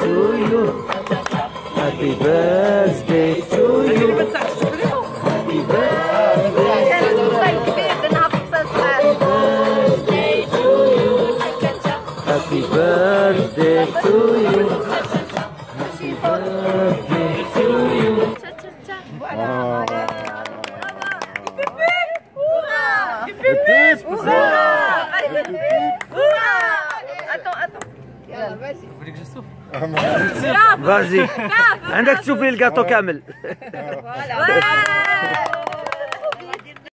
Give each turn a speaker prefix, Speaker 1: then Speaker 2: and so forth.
Speaker 1: to you. Happy birthday to you. Happy birthday. Happy birthday to you. Happy birthday to you.
Speaker 2: فازي عندك تشوفي الكاطو كامل.